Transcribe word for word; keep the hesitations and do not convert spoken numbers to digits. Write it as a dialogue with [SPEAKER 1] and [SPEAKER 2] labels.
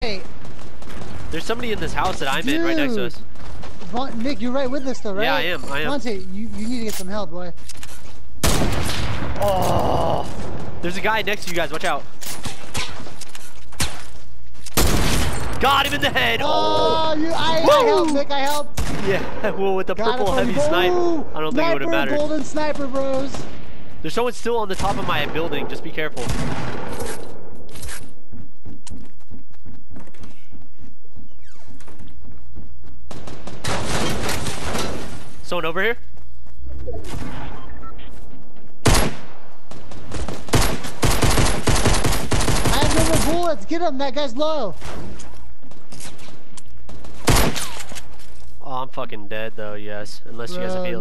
[SPEAKER 1] Wait.
[SPEAKER 2] There's somebody in this house that I'm
[SPEAKER 1] Dude.
[SPEAKER 2] in right next to us.
[SPEAKER 1] Von Nick, you're right with us though, right?
[SPEAKER 2] Yeah, I am. I am.
[SPEAKER 1] Vontae, you, you need to get some help, boy.
[SPEAKER 2] Oh. There's a guy next to you guys. Watch out. Got him in the head.
[SPEAKER 1] Oh,
[SPEAKER 2] Oh.
[SPEAKER 1] you, I, I helped, Nick. I helped.
[SPEAKER 2] Yeah. Well, with the
[SPEAKER 1] Got
[SPEAKER 2] purple
[SPEAKER 1] it,
[SPEAKER 2] heavy
[SPEAKER 1] buddy.
[SPEAKER 2] snipe,
[SPEAKER 1] Ooh,
[SPEAKER 2] I don't think
[SPEAKER 1] sniper,
[SPEAKER 2] it would have mattered.
[SPEAKER 1] Golden sniper, bros.
[SPEAKER 2] There's someone still on the top of my building. Just be careful. Someone over here?
[SPEAKER 1] I have no more bullets. Get him. That guy's low.
[SPEAKER 2] Oh, I'm fucking dead though, yes. Unless you guys have
[SPEAKER 1] Bro,
[SPEAKER 2] healed.